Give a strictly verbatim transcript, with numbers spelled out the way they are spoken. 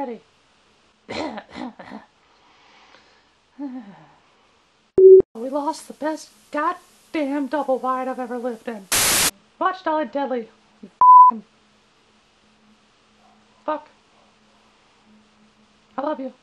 already. We lost the best goddamn double wide I've ever lived in. Watch Dolly Deadly, you f***ing fuck. I love you.